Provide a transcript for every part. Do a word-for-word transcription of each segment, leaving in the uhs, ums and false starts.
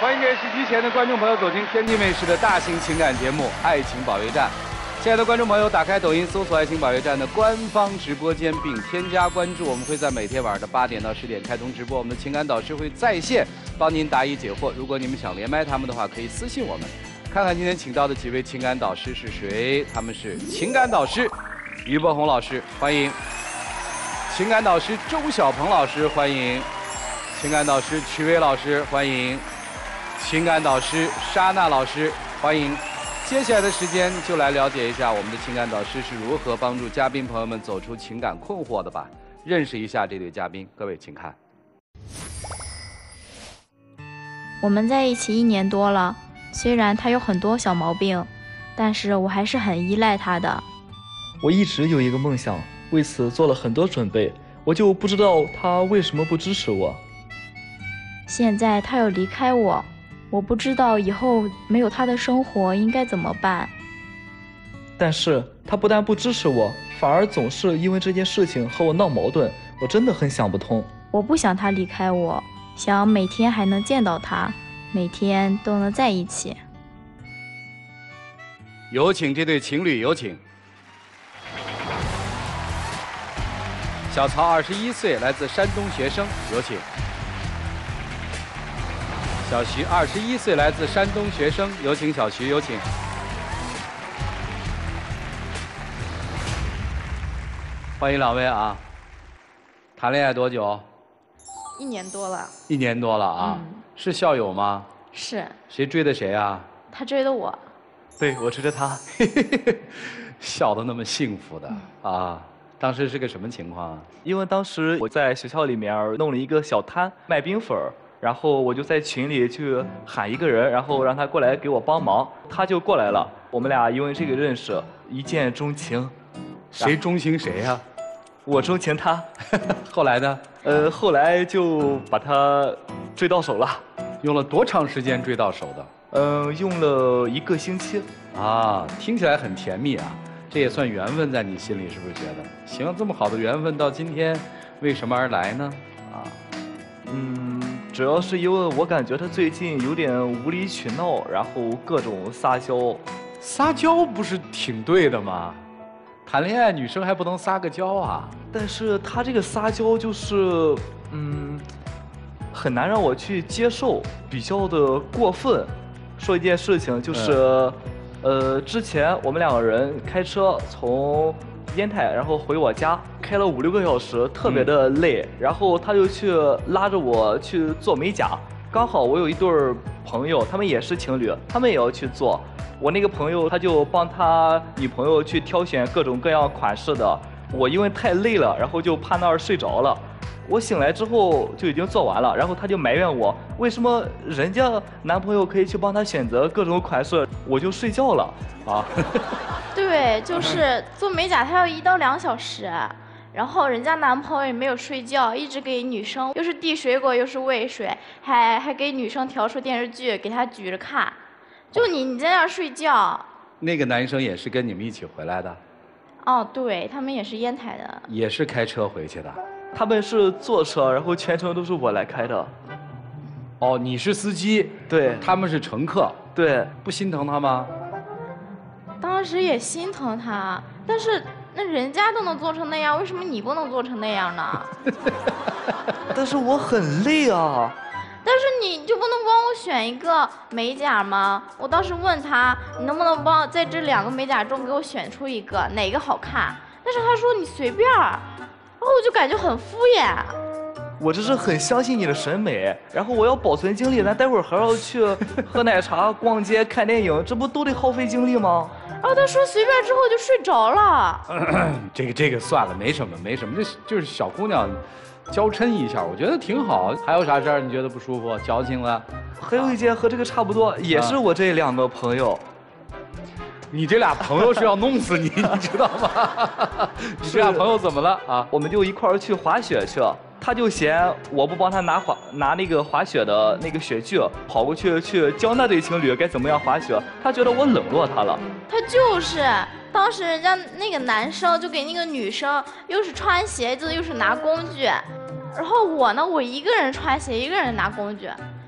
欢迎各位收机前的观众朋友走进天地卫视的大型情感节目《爱情保卫战》。亲爱的观众朋友，打开抖音搜索“爱情保卫战”的官方直播间，并添加关注。我们会在每天晚上的八点到十点开通直播，我们的情感导师会在线帮您答疑解惑。如果你们想连麦他们的话，可以私信我们。看看今天请到的几位情感导师是谁？他们是情感导师于伯宏老师，欢迎；情感导师周小鹏老师，欢迎；情感导师曲薇老师，欢迎；情感导师莎娜老师，欢迎。接下来的时间就来了解一下我们的情感导师是如何帮助嘉宾朋友们走出情感困惑的吧。认识一下这对嘉宾，各位请看。 我们在一起一年多了，虽然他有很多小毛病，但是我还是很依赖他的。 我一直有一个梦想，为此做了很多准备，我就不知道他为什么不支持我。 现在他要离开我，我不知道以后没有他的生活应该怎么办。 但是他不但不支持我，反而总是因为这件事情和我闹矛盾，我真的很想不通。 我不想他离开我，想每天还能见到他，每天都能在一起。 有请这对情侣，有请。小曹二十一岁，来自山东学生，有请。小徐二十一岁，来自山东学生，有请小徐，有请。欢迎两位啊！谈恋爱多久？ 一年多了。 一年多了啊！嗯、是校友吗？ 是。 谁追的谁啊？ 他追的我。 对，我追着他。 笑得那么幸福的、嗯、啊！当时是个什么情况啊？ 因为当时我在学校里面弄了一个小摊，卖冰粉儿。然后我就在群里去喊一个人，然后让他过来给我帮忙，他就过来了。我们俩因为这个认识，一见钟情。 谁钟情谁呀、啊？ 我钟情他。 后来呢？ 呃，后来就把他追到手了。 用了多长时间追到手的？ 嗯、呃，用了一个星期。 啊，听起来很甜蜜啊。这也算缘分，在你心里是不是觉得？行，这么好的缘分到今天，为什么而来呢？啊， 嗯。主要是因为我感觉他最近有点无理取闹，然后各种撒娇。 撒娇不是挺对的吗？谈恋爱女生还不能撒个娇啊？ 但是他这个撒娇就是，嗯，很难让我去接受，比较的过分。说一件事情就是，嗯、呃，之前我们两个人开车从烟台，然后回我家，开了五六个小时，特别的累。嗯、然后他就去拉着我去做美甲，刚好我有一对朋友，他们也是情侣，他们也要去做。我那个朋友他就帮他女朋友去挑选各种各样款式的。我因为太累了，然后就趴那儿睡着了。我醒来之后就已经做完了，然后他就埋怨我，为什么人家男朋友可以去帮他选择各种款式，我就睡觉了啊。 对，就是做美甲，他要一到两小时，然后人家男朋友也没有睡觉，一直给女生又是递水果又是喂水，还还给女生调出电视剧给她举着看，就你你在那儿睡觉。 那个男生也是跟你们一起回来的？ 哦，对，他们也是烟台的。 也是开车回去的？ 他们是坐车，然后全程都是我来开的。 哦，你是司机？ 对。 他们是乘客？ 对。 不心疼他吗？ 当时也心疼他，但是那人家都能做成那样，为什么你不能做成那样呢？ 但是我很累啊。 但是你就不能帮我选一个美甲吗？我当时问他，你能不能帮在这两个美甲中给我选出一个，哪个好看？但是他说你随便，然后我就感觉很敷衍。 我这是很相信你的审美，然后我要保存精力，咱待会儿还要去喝奶茶、逛街、看电影，这不都得耗费精力吗？ 然后他说随便之后就睡着了。 咳咳这个这个算了，没什么没什么，这就是小姑娘娇嗔一下，我觉得挺好。还有啥事儿你觉得不舒服、矫情了？ 还有一件和这个差不多，也是我这两个朋友。 你这俩朋友是要弄死你，你知道吗？你这俩朋友怎么了啊？ 我们就一块儿去滑雪去。他就嫌我不帮他拿滑拿那个滑雪的那个雪具，跑过去去教那对情侣该怎么样滑雪。他觉得我冷落他了。 他就是当时人家那个男生就给那个女生又是穿鞋子又是拿工具，然后我呢，我一个人穿鞋，一个人拿工具。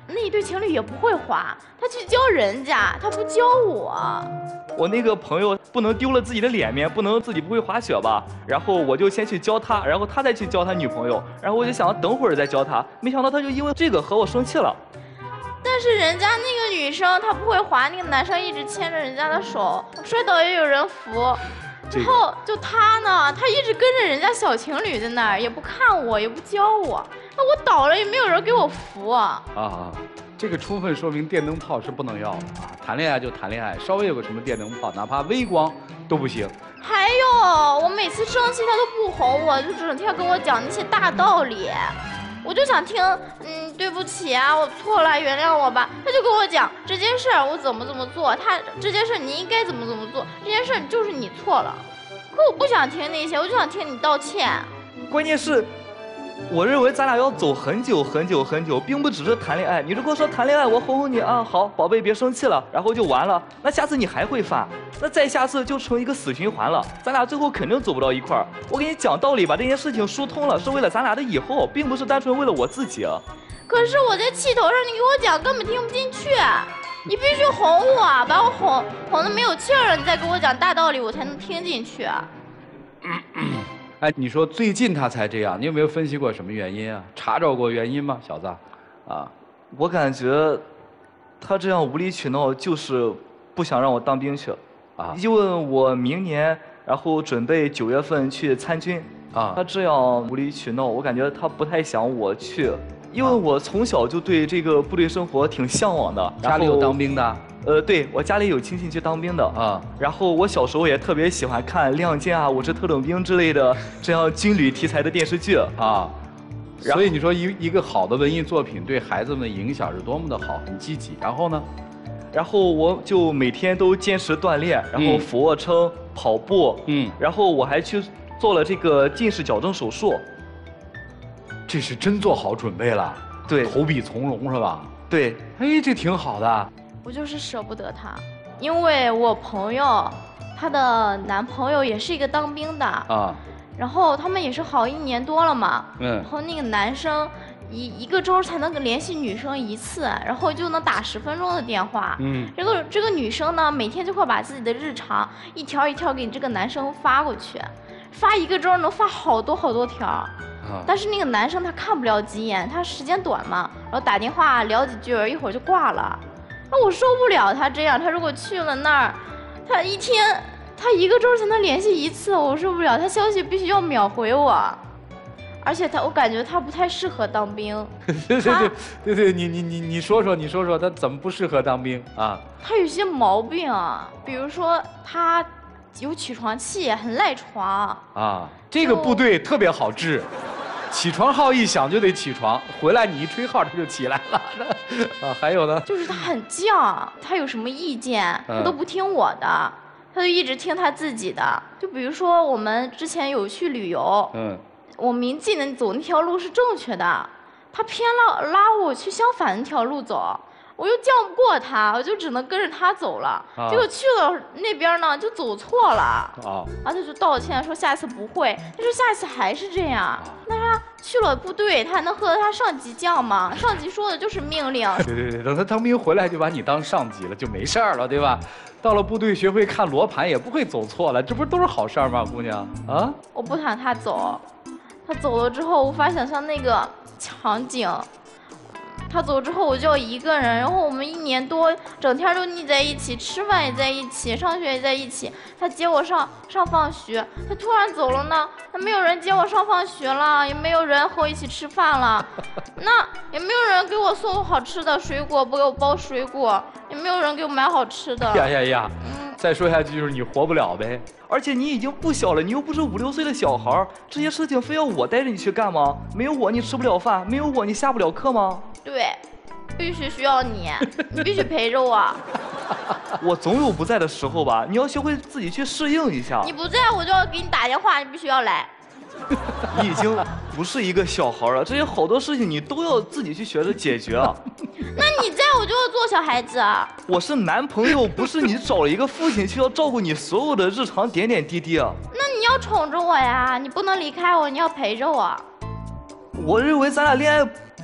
那一对情侣也不会滑，他去教人家，他不教我。 我那个朋友不能丢了自己的脸面，不能自己不会滑雪吧？然后我就先去教他，然后他再去教他女朋友，然后我就想等会儿再教他，没想到他就因为这个和我生气了。 但是人家那个女生她不会滑，那个男生一直牵着人家的手，摔倒也有人扶。然后就他呢，他一直跟着人家小情侣在那儿，也不看我，也不教我。那我倒了也没有人给我扶啊。 啊，这个充分说明电灯泡是不能要的啊！谈恋爱就谈恋爱，稍微有个什么电灯泡，哪怕微光都不行。 还有，我每次生气他都不哄我，就整天跟我讲那些大道理。我就想听，嗯，对不起啊，我错了，原谅我吧。他就跟我讲这件事儿我怎么怎么做，他这件事你应该怎么怎么做，这件事就是你错了。可我不想听那些，我就想听你道歉。 关键是，我认为咱俩要走很久很久很久，并不只是谈恋爱。你如果说谈恋爱，我哄哄你啊，好，宝贝别生气了，然后就完了，那下次你还会犯，那再下次就成一个死循环了，咱俩最后肯定走不到一块儿。我给你讲道理，把这件事情疏通了，是为了咱俩的以后，并不是单纯为了我自己。 可是我在气头上，你给我讲根本听不进去，你必须哄我，把我哄哄得没有气儿了，你再给我讲大道理，我才能听进去。 哎，你说最近他才这样，你有没有分析过什么原因啊？查找过原因吗，小子？啊， 我感觉他这样无理取闹，就是不想让我当兵去。啊，因为我明年然后准备九月份去参军。啊，他这样无理取闹，我感觉他不太想我去，因为我从小就对这个部队生活挺向往的。 家里有当兵的？ 呃，对，我家里有亲戚去当兵的啊。然后我小时候也特别喜欢看《亮剑》啊、《我是特种兵》之类的这样军旅题材的电视剧啊。 所以你说一一个好的文艺作品对孩子们的影响是多么的好，很积极。然后呢？ 然后我就每天都坚持锻炼，然后俯卧撑、嗯、跑步，嗯，然后我还去做了这个近视矫正手术。 这是真做好准备了， 对， 投笔从戎是吧？ 对， 哎，这挺好的。 我就是舍不得他，因为我朋友，她的男朋友也是一个当兵的啊，然后他们也是好一年多了嘛，嗯，然后那个男生一一个周才能联系女生一次，然后就能打十分钟的电话，嗯，这个这个女生呢，每天就会把自己的日常一条一条给这个男生发过去，发一个周能发好多好多条。但是那个男生他看不了几眼，他时间短嘛，然后打电话聊几句，一会儿就挂了。那我受不了他这样，他如果去了那儿，他一天他一个周才能联系一次，我受不了，他消息必须要秒回我，而且他我感觉他不太适合当兵。 对对对对对，你你你你说说你说说他怎么不适合当兵啊？ 他有些毛病啊，比如说他有起床气，很赖床啊。这个部队特别好治。起床号一响就得起床，回来你一吹号他就起来了。啊，还有呢， 就是他很犟，他有什么意见他都不听我的，他就一直听他自己的。就比如说我们之前有去旅游，嗯，我明记得走那条路是正确的，他偏拉拉我去相反那条路走。我又犟不过他，我就只能跟着他走了。啊、结果去了那边呢，就走错了。啊，然后他就道歉说下次不会，但是下次还是这样。那他去了部队，他还能和他上级犟吗？上级说的就是命令。 对对对，等他当兵回来就把你当上级了，就没事儿了，对吧？到了部队学会看罗盘，也不会走错了，这不是都是好事儿吗，姑娘？啊？ 我不想他走，他走了之后无法想象那个场景。他走之后我就一个人，然后我们一年多整天都腻在一起，吃饭也在一起，上学也在一起。他接我上上放学，他突然走了呢，他没有人接我上放学了，也没有人和我一起吃饭了，那也没有人给我送好吃的水果，不给我包水果，也没有人给我买好吃的。 呀呀呀！嗯、再说下去就是你活不了呗。 而且你已经不小了，你又不是五六岁的小孩，这些事情非要我带着你去干吗？没有我你吃不了饭，没有我你下不了课吗？ 对，必须需要你，你必须陪着我。 我总有不在的时候吧，你要学会自己去适应一下。 你不在我就要给你打电话，你必须要来。 你已经不是一个小孩了，这些好多事情你都要自己去学着解决。 那你在我就要做小孩子啊。 我是男朋友，不是你找了一个父亲去要照顾你所有的日常点点滴滴啊。 那你要宠着我呀，你不能离开我，你要陪着我。 我认为咱俩恋爱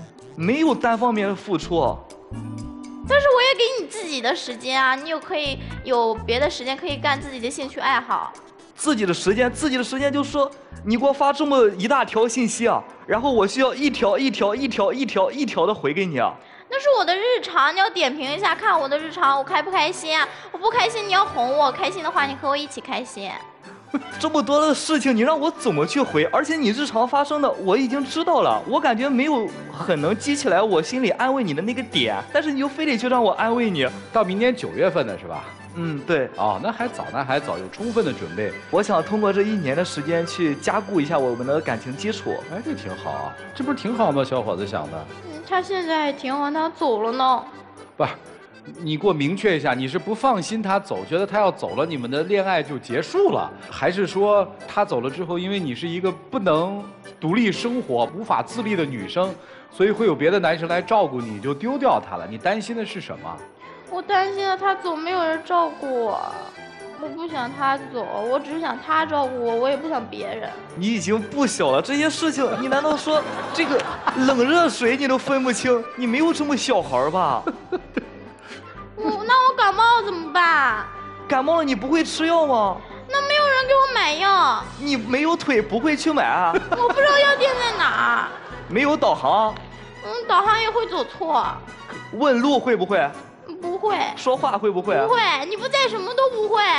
没有单方面的付出。 但是我也给你自己的时间啊，你有可以有别的时间可以干自己的兴趣爱好。 自己的时间，自己的时间就是说，你给我发这么一大条信息啊，然后我需要一条一条一条一条一条的回给你啊。 那是我的日常，你要点评一下，看我的日常，我开不开心啊？我不开心，你要哄我；开心的话，你和我一起开心。 这么多的事情，你让我怎么去回？而且你日常发生的我已经知道了，我感觉没有很能激起来我心里安慰你的那个点，但是你又非得去让我安慰你。 到明年九月份的是吧？ 嗯，对。 哦，那还早，那还早，有充分的准备。 我想通过这一年的时间去加固一下我们的感情基础。 哎，这挺好啊，这不是挺好吗？小伙子想的。 嗯，他现在还挺好，他走了呢。 不是。你给我明确一下，你是不放心他走，觉得他要走了，你们的恋爱就结束了，还是说他走了之后，因为你是一个不能独立生活、无法自立的女生，所以会有别的男生来照顾你，就丢掉他了？你担心的是什么？ 我担心他走没有人照顾我，我不想他走，我只是想他照顾我，我也不想别人。 你已经不小了，这些事情你难道说这个冷热水你都分不清？你没有这么小孩吧？ 我那我感冒怎么办？ 感冒了你不会吃药吗？ 那没有人给我买药。 你没有腿不会去买啊？ 我不知道药店在哪儿。 没有导航。 嗯，导航也会走错。 问路会不会？ 不会。 说话会不会？ 不会，你不在什么都不会。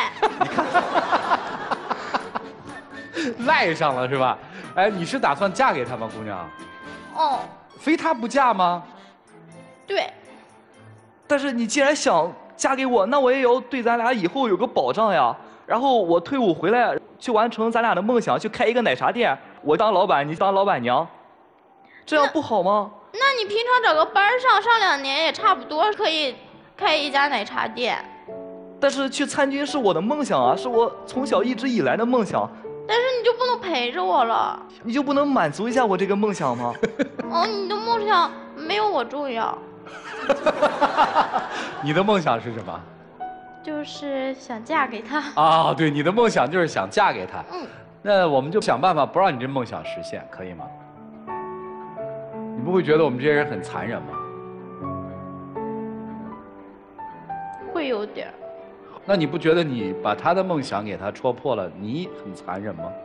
赖上了是吧？哎，你是打算嫁给他吗，姑娘？ 哦。 非他不嫁吗？ 对。 但是你既然想嫁给我，那我也要对咱俩以后有个保障呀。然后我退伍回来去完成咱俩的梦想，去开一个奶茶店，我当老板，你当老板娘，这样不好吗？ 那, 那你平常找个班上，上两年也差不多可以开一家奶茶店。 但是去参军是我的梦想啊，是我从小一直以来的梦想。 但是你就不能陪着我了？ 你就不能满足一下我这个梦想吗？ 哦，你的梦想没有我重要。 你的梦想是什么？ 就是想嫁给他。 啊，对，你的梦想就是想嫁给他。 嗯。 那我们就想办法不让你这梦想实现，可以吗？你不会觉得我们这些人很残忍吗？ 会有点。 那你不觉得你把他的梦想给他戳破了，你很残忍吗？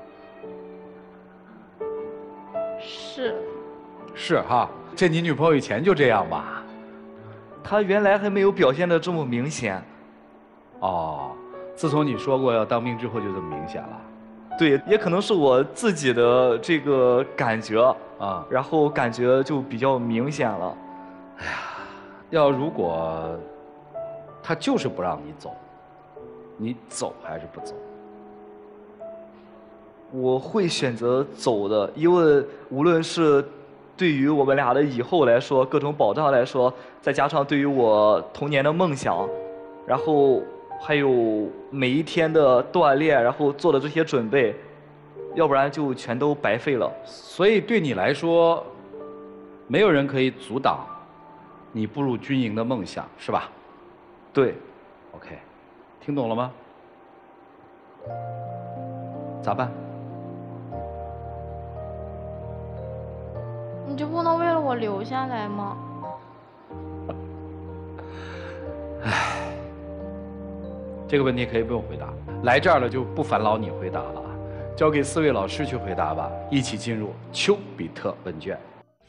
是。 是哈，这你女朋友以前就这样吧？ 她原来还没有表现得这么明显。 哦，自从你说过要当兵之后就这么明显了。 对，也可能是我自己的这个感觉啊， 然后感觉就比较明显了。 哎呀，要如果他就是不让你走，你走还是不走？ 我会选择走的，因为无论是对于我们俩的以后来说，各种保障来说，再加上对于我童年的梦想，然后还有每一天的锻炼，然后做的这些准备，要不然就全都白费了。 所以对你来说，没有人可以阻挡你步入军营的梦想，是吧？ 对。 OK， 听懂了吗？咋办？ 你就不能为了我留下来吗？ 唉，这个问题可以不用回答。来这儿了就不烦劳你回答了啊，交给四位老师去回答吧。一起进入丘比特问卷。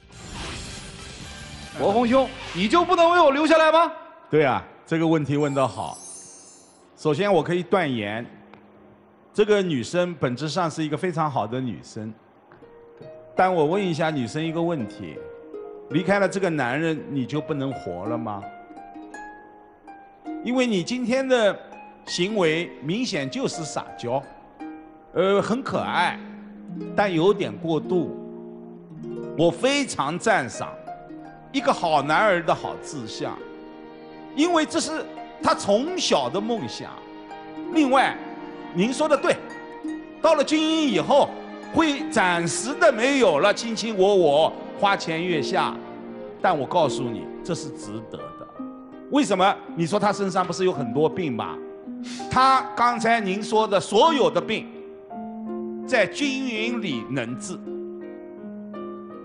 国红兄，你就不能为我留下来吗？ 对啊，这个问题问得好。首先，我可以断言，这个女生本质上是一个非常好的女生。但我问一下女生一个问题：离开了这个男人，你就不能活了吗？因为你今天的行为明显就是撒娇，呃，很可爱，但有点过度。我非常赞赏一个好男儿的好志向，因为这是他从小的梦想。另外，您说的对，到了军营以后，会暂时的没有了卿卿我我、花前月下，但我告诉你，这是值得的。为什么？你说他身上不是有很多病吗？他刚才您说的所有的病，在军营里能治。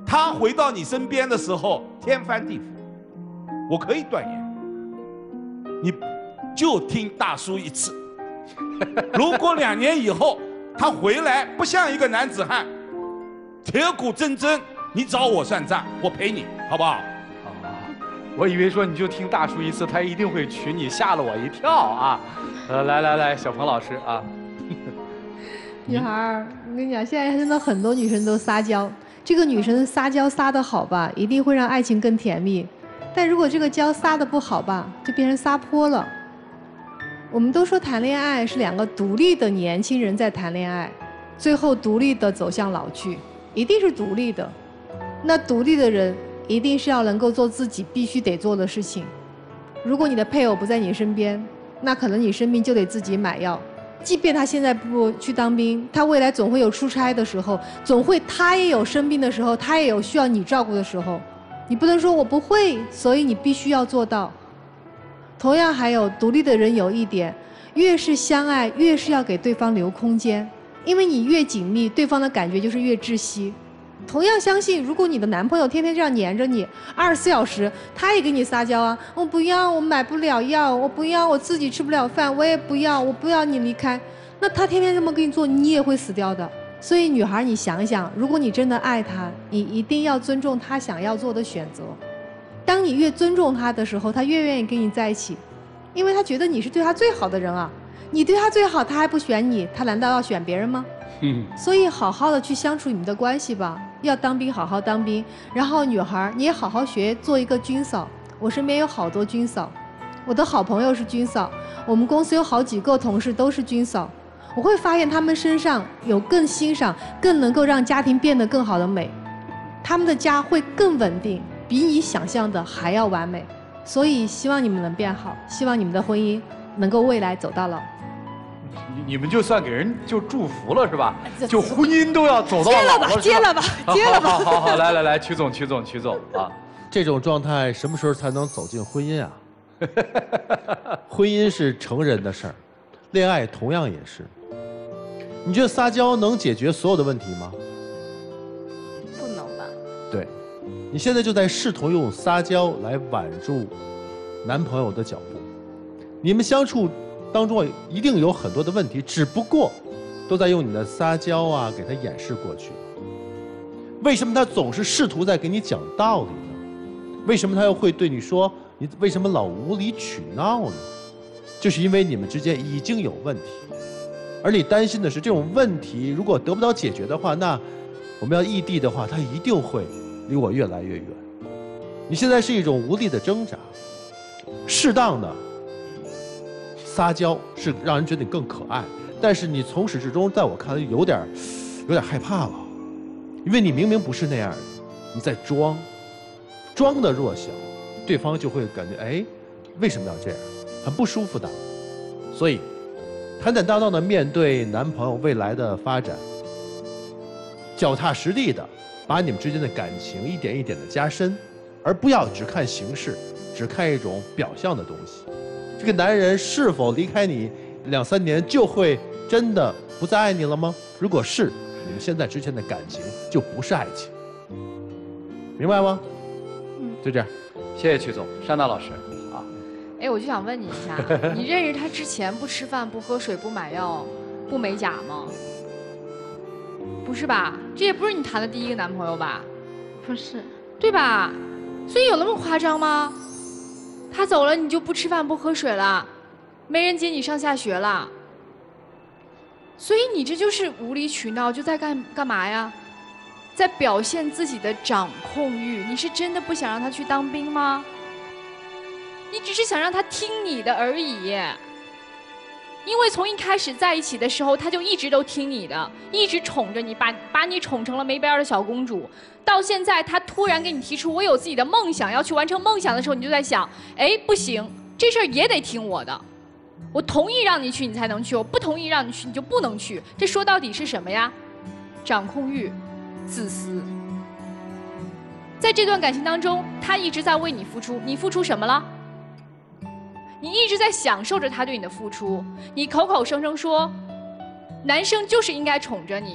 他回到你身边的时候，天翻地覆。我可以断言，你就听大叔一次。如果两年以后他回来不像一个男子汉，铁骨铮铮，你找我算账，我陪你，好不好？ 我以为说你就听大叔一次，他一定会娶你，吓了我一跳啊！呃，来来来，小鹏老师啊， 女孩儿，我跟你讲，现在真的很多女生都撒娇，这个女生撒娇撒得好吧，一定会让爱情更甜蜜。但如果这个娇撒得不好吧，就变成撒泼了。我们都说谈恋爱是两个独立的年轻人在谈恋爱，最后独立的走向老去，一定是独立的。那独立的人一定是要能够做自己必须得做的事情。如果你的配偶不在你身边，那可能你生病就得自己买药。即便他现在不去当兵，他未来总会有出差的时候，总会他也有生病的时候，他也有需要你照顾的时候。你不能说我不会，所以你必须要做到。同样还有独立的人有一点，越是相爱，越是要给对方留空间，因为你越紧密，对方的感觉就是越窒息。同样相信，如果你的男朋友天天这样黏着你，二十四小时，他也给你撒娇啊，我不要，我买不了药，我不要，我自己吃不了饭，我也不要，我不要你离开，那他天天这么跟你做，你也会死掉的。所以女孩，你想想，如果你真的爱他，你一定要尊重他想要做的选择。当你越尊重他的时候，他越愿意跟你在一起，因为他觉得你是对他最好的人啊。你对他最好，他还不选你，他难道要选别人吗？嗯。所以好好的去相处你们的关系吧。要当兵，好好当兵。然后女孩，你也好好学做一个军嫂。我身边有好多军嫂，我的好朋友是军嫂，我们公司有好几个同事都是军嫂。我会发现他们身上有更欣赏、更能够让家庭变得更好的美，他们的家会更稳定，比你想象的还要完美。所以希望你们能变好，希望你们的婚姻能够未来走到老。 你你们就算给人就祝福了是吧？就婚姻都要走到老了， 接了吧，接了吧，接了吧。 好好好，来来来，曲总曲总曲总啊， 这种状态什么时候才能走进婚姻啊？婚姻是成人的事儿，恋爱同样也是。你觉得撒娇能解决所有的问题吗？ 不能吧？ 对，你现在就在试图用撒娇来挽住男朋友的脚步。你们相处当中一定有很多的问题，只不过都在用你的撒娇啊给他掩饰过去。为什么他总是试图在给你讲道理呢？为什么他又会对你说你为什么老无理取闹呢？就是因为你们之间已经有问题。而你担心的是，这种问题如果得不到解决的话，那我们要异地的话，它一定会离我越来越远。你现在是一种无力的挣扎，适当的撒娇是让人觉得你更可爱，但是你从始至终在我看来有点有点害怕了，因为你明明不是那样的，你在装，装的弱小，对方就会感觉哎，为什么要这样，很不舒服的。所以坦坦荡荡的面对男朋友未来的发展，脚踏实地的把你们之间的感情一点一点的加深，而不要只看形式，只看一种表象的东西。这个男人是否离开你两三年就会真的不再爱你了吗？如果是，你们现在之间的感情就不是爱情，明白吗？嗯，就这样。 谢谢曲总，山大老师。 哎，我就想问你一下，你认识他之前不吃饭、不喝水、不买药、不美甲吗？不是吧？这也不是你谈的第一个男朋友吧？ 不是， 对吧？所以有那么夸张吗？他走了你就不吃饭、不喝水了，没人接你上下学了，所以你这就是无理取闹，就在干干嘛呀？在表现自己的掌控欲。你是真的不想让他去当兵吗？你只是想让他听你的而已，因为从一开始在一起的时候，他就一直都听你的，一直宠着你，把把你宠成了没边的小公主。到现在，他突然给你提出我有自己的梦想，要去完成梦想的时候，你就在想，哎，不行，这事儿也得听我的，我同意让你去，你才能去；我不同意让你去，你就不能去。这说到底是什么呀？掌控欲，自私。在这段感情当中，他一直在为你付出，你付出什么了？你一直在享受着他对你的付出，你口口声声说，男生就是应该宠着你，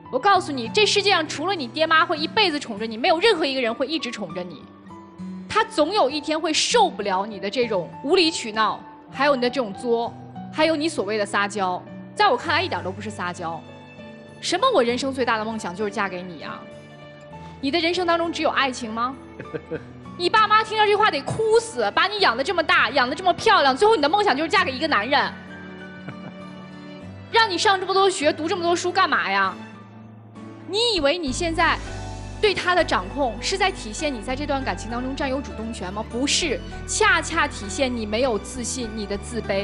我告诉你，这世界上除了你爹妈会一辈子宠着你，没有任何一个人会一直宠着你。他总有一天会受不了你的这种无理取闹，还有你的这种作，还有你所谓的撒娇，在我看来一点都不是撒娇。什么我人生最大的梦想就是嫁给你啊？你的人生当中只有爱情吗？你爸妈听到这话得哭死，把你养得这么大，养得这么漂亮，最后你的梦想就是嫁给一个男人，让你上这么多学，读这么多书干嘛呀？你以为你现在对他的掌控是在体现你在这段感情当中占有主动权吗？不是，恰恰体现你没有自信，你的自卑，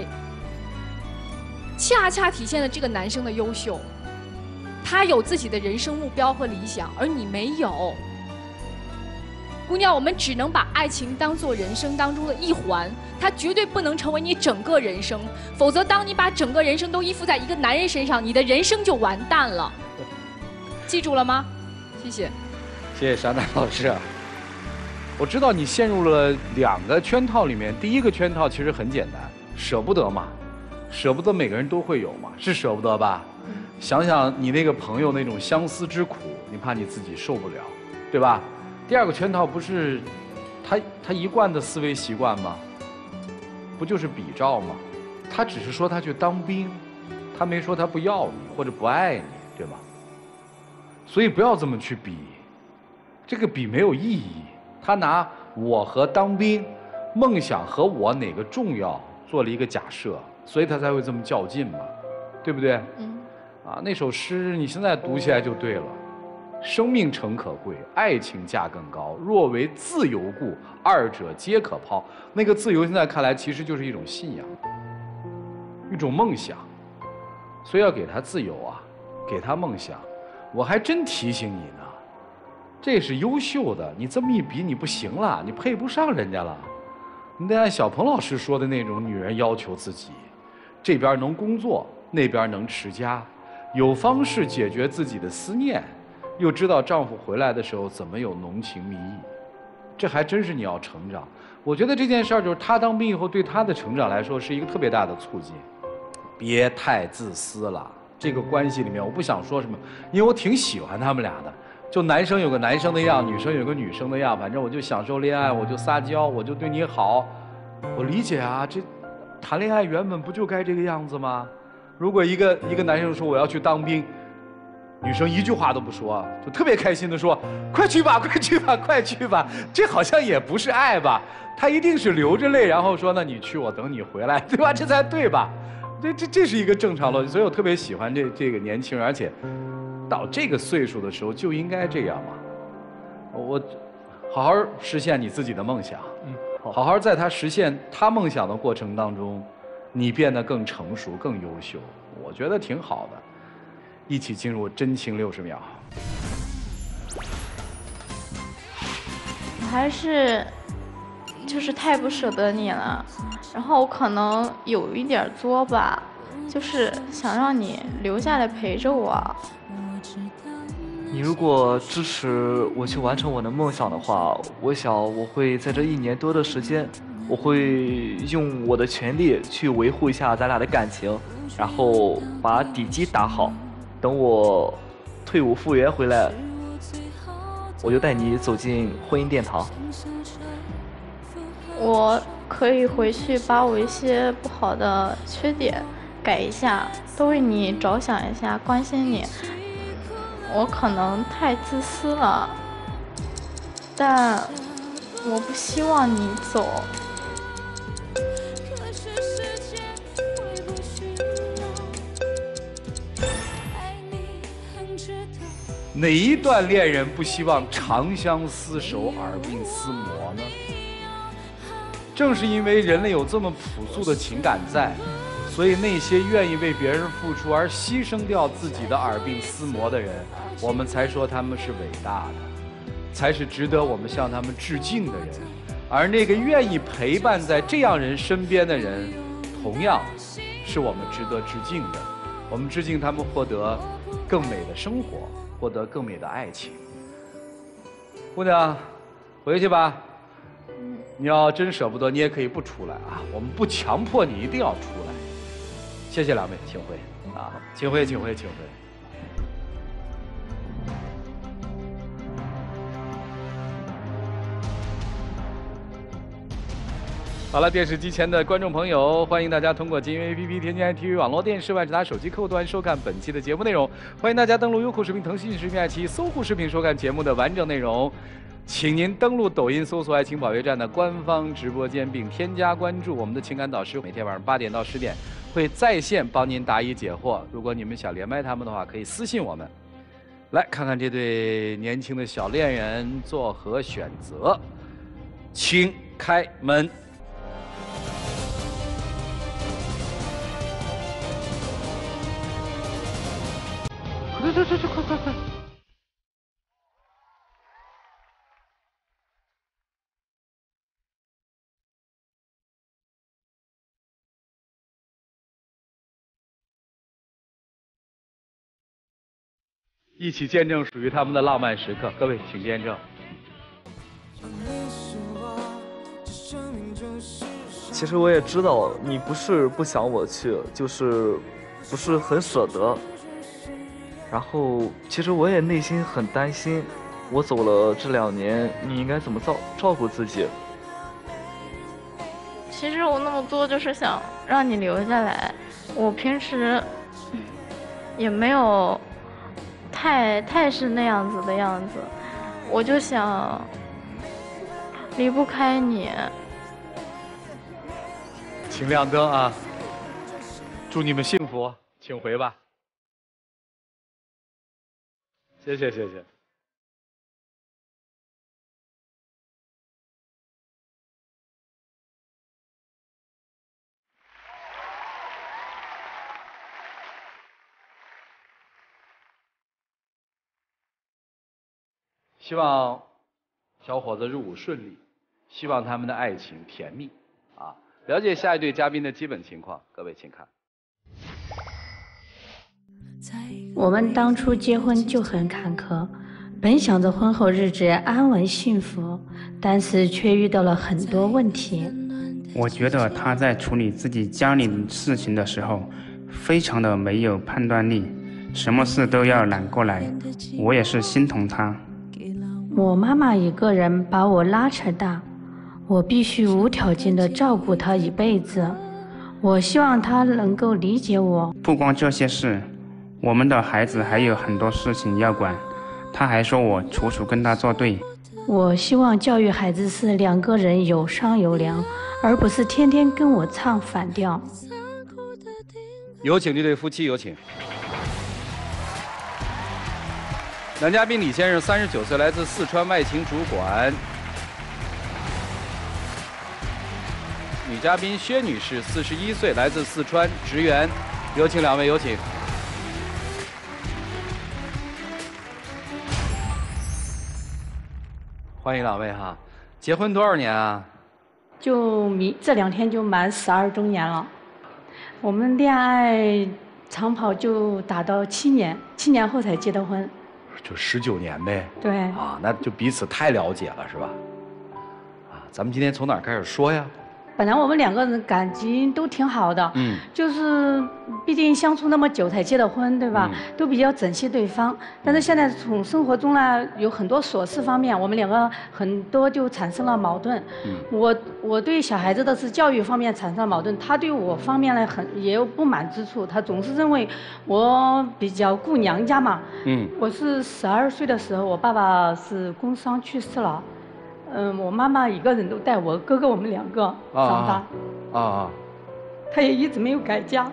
恰恰体现了这个男生的优秀。他有自己的人生目标和理想，而你没有。姑娘，我们只能把爱情当作人生当中的一环，它绝对不能成为你整个人生。否则，当你把整个人生都依附在一个男人身上，你的人生就完蛋了。记住了吗？谢谢。 谢谢莎娜老师。我知道你陷入了两个圈套里面，第一个圈套其实很简单，舍不得嘛，舍不得每个人都会有嘛，是舍不得吧？想想你那个朋友那种相思之苦，你怕你自己受不了，对吧？第二个圈套不是他他一贯的思维习惯吗？不就是比照吗？他只是说他去当兵，他没说他不要你或者不爱你，对吗？所以不要这么去比，这个比没有意义。他拿我和当兵、梦想和我哪个重要做了一个假设，所以他才会这么较劲嘛，对不对？嗯。啊，那首诗你现在读起来就对了。生命诚可贵，爱情价更高。若为自由故，二者皆可抛。那个自由现在看来其实就是一种信仰，一种梦想。所以要给他自由啊，给他梦想。我还真提醒你呢，这是优秀的。你这么一比，你不行了，你配不上人家了。你得按小鹏老师说的那种女人要求自己，这边能工作，那边能持家，有方式解决自己的思念，又知道丈夫回来的时候怎么有浓情蜜意，这还真是你要成长。我觉得这件事儿就是她当兵以后对她的成长来说是一个特别大的促进。别太自私了，这个关系里面我不想说什么，因为我挺喜欢他们俩的。就男生有个男生的样，女生有个女生的样，反正我就享受恋爱，我就撒娇，我就对你好。我理解啊，这谈恋爱原本不就该这个样子吗？如果一个一个男生说我要去当兵，女生一句话都不说，就特别开心的说快去吧快去吧快去吧，这好像也不是爱吧？他一定是流着泪然后说那你去我等你回来，对吧？这才对吧？这这这是一个正常逻辑，所以我特别喜欢这这个年轻人，而且到这个岁数的时候就应该这样嘛。我好好实现你自己的梦想，嗯，好好在他实现他梦想的过程当中，你变得更成熟、更优秀，我觉得挺好的。一起进入真情六十秒。 我还是就是太不舍得你了，然后我可能有一点作吧，就是想让你留下来陪着我。 你如果支持我去完成我的梦想的话，我想我会在这一年多的时间，我会用我的全力去维护一下咱俩的感情，然后把底基打好。等我退伍复员回来，我就带你走进婚姻殿堂。 我可以回去把我一些不好的缺点改一下，都为你着想一下，关心你。我可能太自私了，但我不希望你走。 哪一段恋人不希望长相厮守、耳鬓厮磨呢？正是因为人类有这么朴素的情感在，所以那些愿意为别人付出而牺牲掉自己的耳鬓厮磨的人，我们才说他们是伟大的，才是值得我们向他们致敬的人。而那个愿意陪伴在这样人身边的人，同样是我们值得致敬的。我们致敬他们获得更美的生活，获得更美的爱情。姑娘，回去吧。你要真舍不得，你也可以不出来啊，我们不强迫你一定要出来。谢谢两位，请回啊，请回，请回，请回。 好了，电视机前的观众朋友，欢迎大家通过金鹰 A P P 添加 I T V 网络电视万事达手机客户端收看本期的节目内容。欢迎大家登录优酷视频、腾讯视频、爱奇艺、搜狐视频收看节目的完整内容。请您登录抖音搜索“爱情保卫战”的官方直播间，并添加关注。我们的情感导师每天晚上八点到十点会在线帮您答疑解惑。如果你们想连麦他们的话，可以私信我们。来看看这对年轻的小恋人作何选择，请开门。快快快快快快快！一起见证属于他们的浪漫时刻，各位请见证。 其实我也知道你不是不想我去，就是不是很舍得。然后其实我也内心很担心，我走了这两年，你应该怎么照照顾自己？ 其实我那么做就是想让你留下来，我平时也没有太太是那样子的样子，我就想离不开你。 请亮灯啊！祝你们幸福，请回吧。谢谢谢谢。希望小伙子入伍顺利，希望他们的爱情甜蜜啊！了解下一对嘉宾的基本情况，各位请看。 我们当初结婚就很坎坷，本想着婚后日子安稳幸福，但是却遇到了很多问题。 我觉得他在处理自己家里的事情的时候，非常的没有判断力，什么事都要揽过来，我也是心疼他。 我妈妈一个人把我拉扯大，我必须无条件的照顾她一辈子。我希望她能够理解我。 不光这些事，我们的孩子还有很多事情要管，他还说我处处跟他作对。 我希望教育孩子是两个人有商有量，而不是天天跟我唱反调。 有请这对夫妻，有请。男嘉宾李先生，三十九岁，来自四川外勤主管；女嘉宾薛女士，四十一岁，来自四川，职员。有请两位，有请。欢迎两位哈，结婚多少年啊？ 就明这两天就满十二周年了。我们恋爱长跑就打到七年，七年后才结的婚。 就十九年呗。 对。 啊，那就彼此太了解了，是吧？啊，咱们今天从哪儿开始说呀？ 本来我们两个人感情都挺好的， 嗯， 就是毕竟相处那么久才结的婚，对吧？ 嗯、 都比较珍惜对方。但是现在从生活中呢，有很多琐事方面，我们两个很多就产生了矛盾。 嗯， 我我对小孩子的是教育方面产生了矛盾，他对我方面呢很也有不满之处。他总是认为我比较顾娘家嘛。 嗯， 我是十二岁的时候，我爸爸是工伤去世了。嗯，我妈妈一个人都带我哥哥我们两个长大。 啊啊啊！ 她也一直没有改嫁。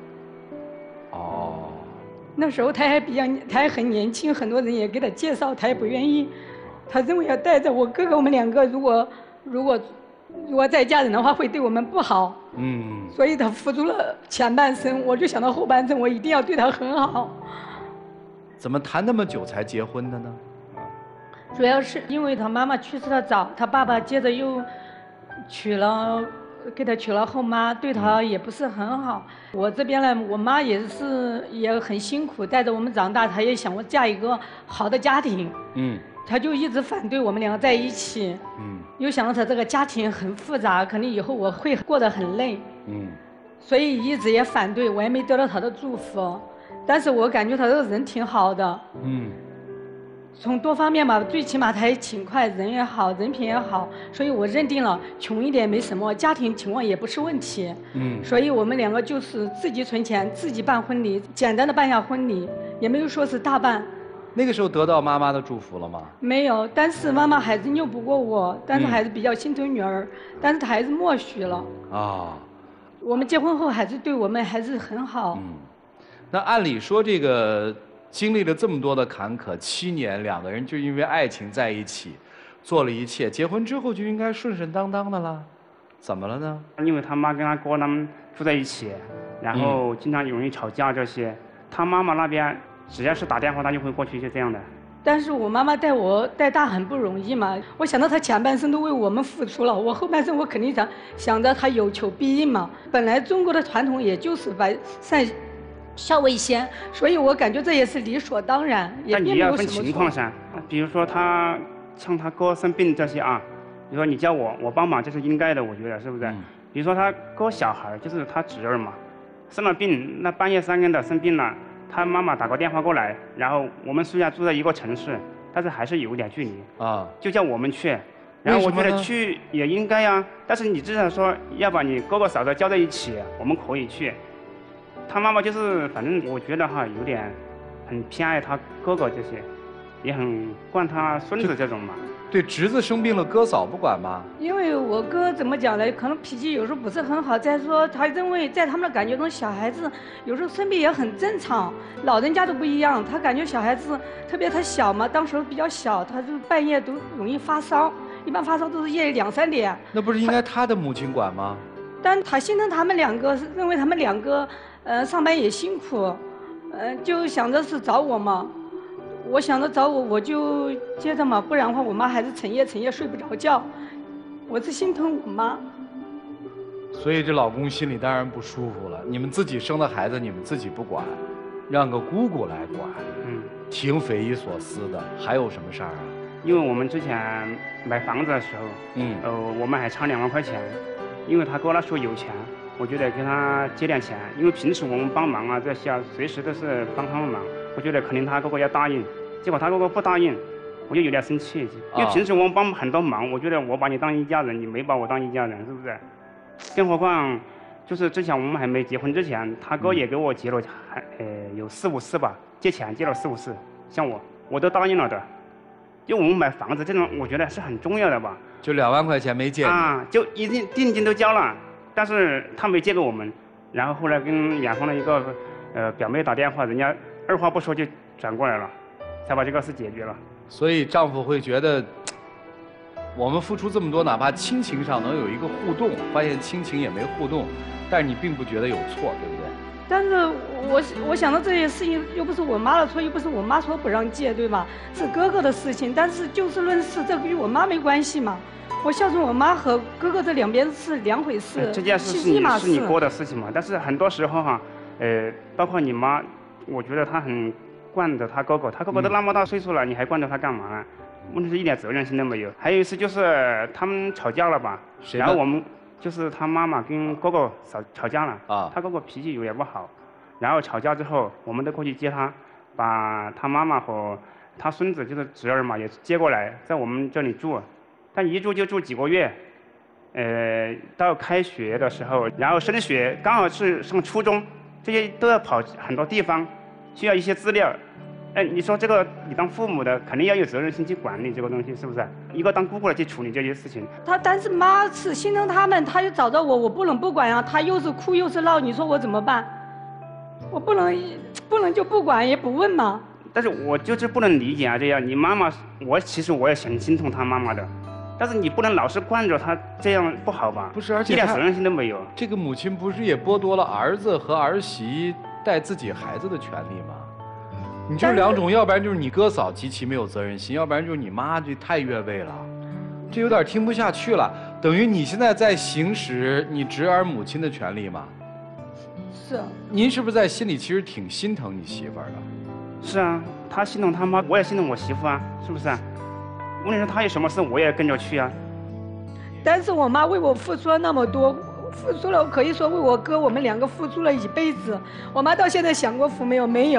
哦。 那时候她还比较，她还很年轻，很多人也给她介绍，她也不愿意。她认为要带着我哥哥我们两个，如果如果如果再嫁人的话，会对我们不好。 嗯。 所以她付出了前半生，我就想到后半生，我一定要对她很好。 怎么谈那么久才结婚的呢？ 主要是因为他妈妈去世的早，他爸爸接着又娶了，给他娶了后妈，对他也不是很好。我这边呢，我妈也是也很辛苦，带着我们长大，她也想我嫁一个好的家庭。 嗯。 她就一直反对我们两个在一起。 嗯。 又想到她这个家庭很复杂，肯定以后我会过得很累。 嗯。 所以一直也反对，我也没得到她的祝福。但是我感觉她这个人挺好的。 嗯。 从多方面吧，最起码他也勤快，人也好，人品也好，所以我认定了穷一点没什么，家庭情况也不是问题。嗯，所以我们两个就是自己存钱，自己办婚礼，简单的办下婚礼，也没有说是大办。 那个时候得到妈妈的祝福了吗？ 没有，但是妈妈还是拗不过我，但是还是比较心疼女儿，嗯、但是她还是默许了。啊，我们结婚后还是对我们还是很好。 嗯，那按理说这个。经历了这么多的坎坷，七年两个人就因为爱情在一起，做了一切，结婚之后就应该顺顺当当的了，怎么了呢？ 因为他妈跟他哥他们住在一起，然后经常容易吵架这些，嗯、他妈妈那边只要是打电话他就会过去，就这样的。 但是我妈妈带我带大很不容易嘛，我想到她前半生都为我们付出了，我后半生我肯定想想着她有求必应嘛。本来中国的传统也就是把善孝为先，所以我感觉这也是理所当然，也并没有什么错。但你要分情况噻，比如说他像他哥生病这些啊，比如说你叫我我帮忙，这是应该的，我觉得是不是？嗯、比如说他哥小孩，就是他侄儿嘛，生了病，那半夜三更的生病了，他妈妈打个电话过来，然后我们虽然住在一个城市，但是还是有点距离啊，就叫我们去。然后我觉得去也应该呀，但是你至少说要把你哥哥嫂子叫在一起，我们可以去。他妈妈就是，反正我觉得哈，有点很偏爱他哥哥这些，也很惯他孙子这种嘛。 对，侄子生病了，哥嫂不管吗？ 因为我哥怎么讲呢？可能脾气有时候不是很好。再说他认为在他们的感觉中，小孩子有时候生病也很正常，老人家都不一样。他感觉小孩子，特别他小嘛，当时比较小，他就半夜都容易发烧，一般发烧都是夜里两三点。 那不是应该他的母亲管吗？ 但他心疼他们两个，认为他们两个。呃，上班也辛苦，呃，就想着是找我嘛，我想着找我，我就接着嘛，不然的话，我妈还是成夜成夜睡不着觉，我是心疼我妈。 所以这老公心里当然不舒服了。你们自己生的孩子，你们自己不管，让个姑姑来管，嗯，挺匪夷所思的。还有什么事儿啊？ 因为我们之前买房子的时候，嗯，呃，我们还差两万块钱，因为他哥那时候有钱。我觉得给他借点钱，因为平时我们帮忙啊这些啊，随时都是帮他们忙。我觉得肯定他哥哥要答应，结果他哥哥不答应，我就有点生气。因为平时我们帮很多忙，我觉得我把你当一家人，你没把我当一家人，是不是？更何况，就是之前我们还没结婚之前，他哥也给我借了，还呃有四五次吧，借钱借了四五次，像我我都答应了的。因为我们买房子这种，我觉得是很重要的吧。 就两万块钱没借啊，就一定定金都交了。但是他没借给我们，然后后来跟远方的一个呃表妹打电话，人家二话不说就转过来了，才把这个事解决了。 所以丈夫会觉得，我们付出这么多，哪怕亲情上能有一个互动，发现亲情也没互动，但是你并不觉得有错，对不对？ 但是我我想到这些事情又不是我妈的错，又不是我妈说不让借，对吧？是哥哥的事情，但是就事论事，这与我妈没关系嘛。我孝顺我妈和哥哥这两边是两回事， 这件事是你是你哥的事情嘛。但是很多时候哈，呃，包括你妈，我觉得她很惯着她哥哥，她哥哥都那么大岁数了，你还惯着他干嘛呢？问题是一点责任心都没有。还有一次就是他们吵架了吧，然后我们就是他妈妈跟哥哥吵吵架了啊，他哥哥脾气有点不好，然后吵架之后，我们都过去接他，把他妈妈和他孙子就是侄儿嘛也接过来，在我们这里住。但一住就住几个月，呃，到开学的时候，然后升学，刚好是上初中，这些都要跑很多地方，需要一些资料。哎，你说这个，你当父母的肯定要有责任心去管理这个东西，是不是？一个当姑姑的去处理这些事情。 他但是妈是心疼他们，他就找到我，我不能不管呀、啊。他又是哭又是闹，你说我怎么办？我不能不能就不管也不问嘛。 但是我就是不能理解啊，这样你妈妈，我其实我也很心疼他妈妈的。但是你不能老是惯着他，这样不好吧？ 不是，而且一点责任心都没有。 这个母亲不是也剥夺了儿子和儿媳带自己孩子的权利吗？你就两种，要不然就是你哥嫂极其没有责任心，要不然就是你妈这太越位了，这有点听不下去了。等于你现在在行使你侄儿母亲的权利吗？ 是啊。 您是不是在心里其实挺心疼你媳妇儿的？ 是啊，他心疼他妈，我也心疼我媳妇啊，是不是啊？问题是他有什么事我也跟着去啊。 但是我妈为我付出了那么多，付出了可以说为我哥我们两个付出了一辈子。我妈到现在享过福没有？没有。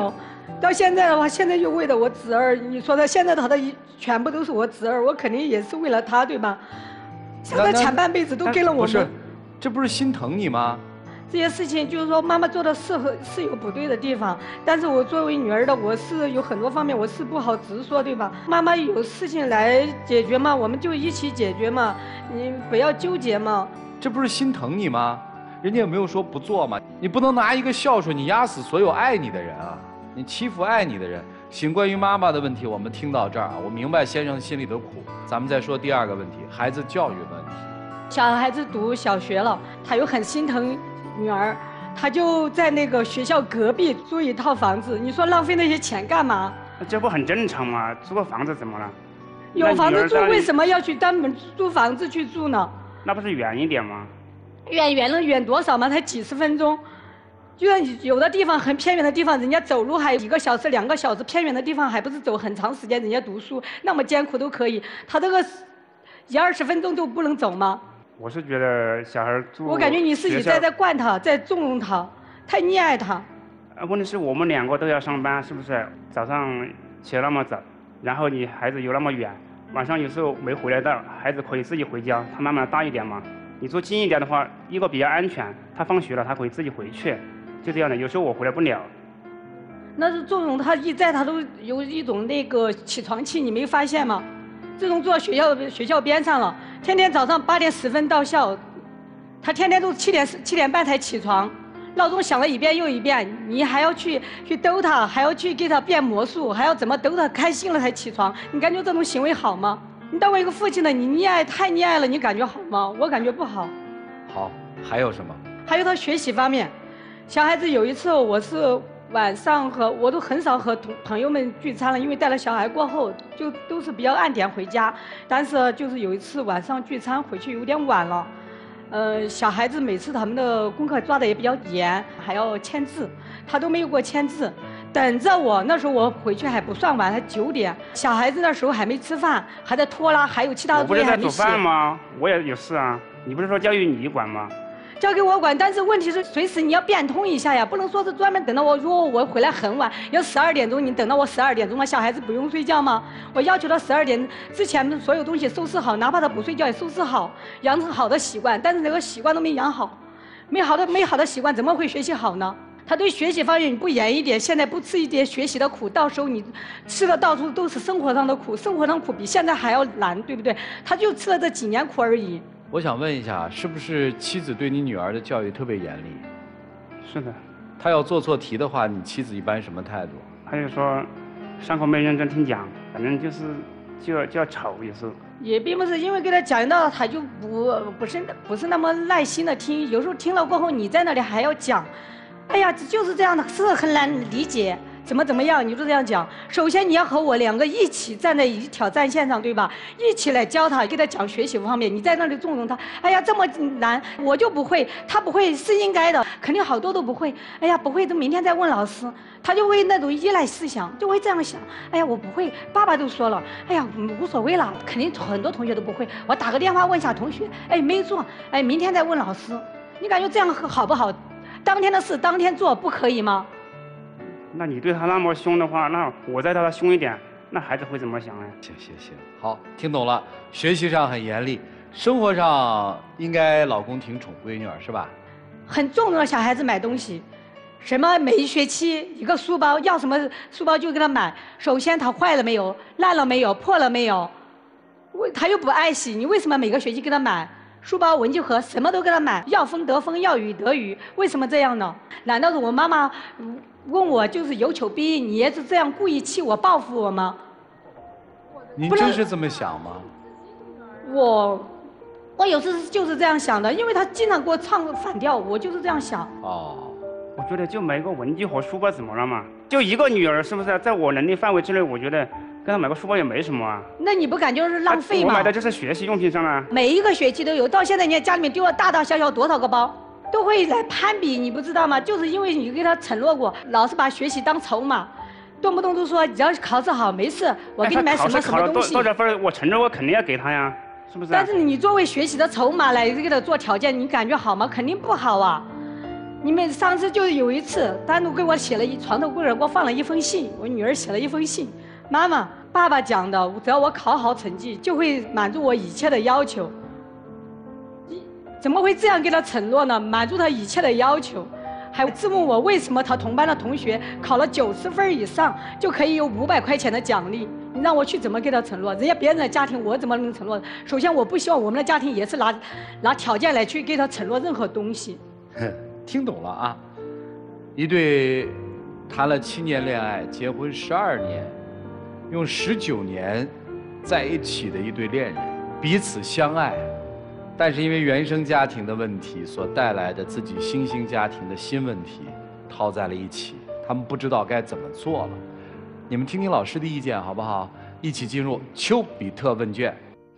到现在的话，现在就为了我侄儿，你说的现在他的一全部都是我侄儿，我肯定也是为了他，对吧？像他前半辈子都跟了我们。 不是，这不是心疼你吗？ 这些事情就是说，妈妈做的是和是有不对的地方，但是我作为女儿的，我是有很多方面我是不好直说，对吧？妈妈有事情来解决嘛，我们就一起解决嘛，你不要纠结嘛。 这不是心疼你吗？人家也没有说不做嘛，你不能拿一个孝顺你压死所有爱你的人啊！你欺负爱你的人。行，关于妈妈的问题，我们听到这儿啊，我明白先生心里的苦。咱们再说第二个问题，孩子教育问题。 小孩子读小学了，他又很心疼女儿，他就在那个学校隔壁租一套房子。你说浪费那些钱干嘛？ 这不很正常吗？租个房子怎么了？ 有房子住，为什么要去专门租房子去住呢？ 那不是远一点吗？ 远远了远多少嘛？才几十分钟。就像有的地方很偏远的地方，人家走路还一个小时、两个小时，偏远的地方还不是走很长时间，人家读书那么艰苦都可以，他这个一二十分钟都不能走吗？ 我是觉得小孩住， 我感觉你自己在在惯他，在纵容他，太溺爱他。 呃，问题是我们两个都要上班，是不是？早上起得那么早，然后你孩子又那么远，晚上有时候没回来到，孩子可以自己回家，他妈妈大一点嘛。你住近一点的话，一个比较安全，他放学了他可以自己回去。就这样的，有时候我回来不了。 那是纵容他一在，他都有一种那个起床气，你没发现吗？自从住到学校学校边上了，天天早上八点十分到校，他天天都七点七点半才起床，闹钟响了一遍又一遍，你还要去去逗他，还要去给他变魔术，还要怎么逗他开心了才起床？你感觉这种行为好吗？你当为一个父亲的，你溺爱太溺爱了，你感觉好吗？我感觉不好。 好，还有什么？ 还有他学习方面。小孩子有一次，我是晚上和我都很少和同朋友们聚餐了，因为带了小孩过后，就都是比较按点回家。但是就是有一次晚上聚餐回去有点晚了，呃，小孩子每次他们的功课抓的也比较严，还要签字，他都没有给我签字，等着我。那时候我回去还不算晚，才九点。小孩子那时候还没吃饭，还在拖拉，还有其他的作业还没写。 我不是在煮饭吗？我也有事啊。你不是说教育你管吗？ 交给我管，但是问题是随时你要变通一下呀，不能说是专门等到我。如果我回来很晚，要十二点钟，你等到我十二点钟吗？小孩子不用睡觉吗？我要求他十二点之前的所有东西收拾好，哪怕他不睡觉也收拾好，养成好的习惯。但是这个习惯都没养好，没好的没好的习惯怎么会学习好呢？他对学习方面你不严一点，现在不吃一点学习的苦，到时候你吃的到处都是生活上的苦，生活上苦比现在还要难，对不对？他就吃了这几年苦而已。 我想问一下，是不是妻子对你女儿的教育特别严厉？ 是的。 她要做错题的话，你妻子一般什么态度？ 她就说，上课没认真听讲，反正就是就要就要吵，也是。 也并不是因为给他讲到，他就不不是不是那么耐心的听，有时候听了过后，你在那里还要讲，哎呀，就是这样的，是很难理解。怎么怎么样？你就这样讲。首先你要和我两个一起站在一条战线上，对吧？一起来教他，给他讲学习方面。你在那里纵容他，哎呀，这么难，我就不会，他不会是应该的，肯定好多都不会。哎呀，不会，都明天再问老师。他就会那种依赖思想，就会这样想。哎呀，我不会，爸爸都说了，哎呀，无所谓了，肯定很多同学都不会。我打个电话问一下同学，哎，没做，哎，明天再问老师。你感觉这样好不好？当天的事当天做，不可以吗？ 那你对他那么凶的话，那我再对他凶一点，那孩子会怎么想呢？ 行行行，好，听懂了。学习上很严厉，生活上应该老公挺宠闺女儿是吧？ 很纵容小孩子买东西，什么每一学期一个书包，要什么书包就给他买。首先他坏了没有，烂了没有，破了没有，为他又不爱惜，你为什么每个学期给他买？书包、文具盒，什么都给他买，要风得风，要雨得雨，为什么这样呢？难道是我妈妈问我就是有求必应，你也是这样故意气我、报复我吗？ 您真是这么想吗？ 我，我有时就是这样想的，因为他经常给我唱反调，我就是这样想。 哦， 我觉得就买个文具盒、书包怎么了嘛？就一个女儿，是不是？在我能力范围之内，我觉得跟她买个书包也没什么啊。 那你不感觉是浪费吗？ 我买的就是学习用品上啊。 每一个学期都有，到现在你家里面丢了大大小小多少个包？都会来攀比，你不知道吗？就是因为你给他承诺过，老是把学习当筹码，动不动就说只要考试好没事，我给你买什么什么东西。 多少分，我承认我肯定要给他呀，是不是？ 但是你作为学习的筹码来给他做条件，你感觉好吗？肯定不好啊！ 你们上次就有一次单独给我写了一床头柜上给我放了一封信，我女儿写了一封信，妈妈，爸爸讲的，只要我考好成绩，就会满足我一切的要求。怎么会这样给他承诺呢？满足他一切的要求，还质问我为什么他同班的同学考了九十分以上就可以有五百块钱的奖励？你让我去怎么给他承诺？人家别人的家庭我怎么能承诺？首先，我不希望我们的家庭也是拿拿条件来去给他承诺任何东西。 听懂了啊？一对谈了七年恋爱，结婚十二年，用十九年在一起的一对恋人，彼此相爱。但是因为原生家庭的问题所带来的自己新兴家庭的新问题套在了一起，他们不知道该怎么做了。你们听听老师的意见好不好？一起进入丘比特问卷。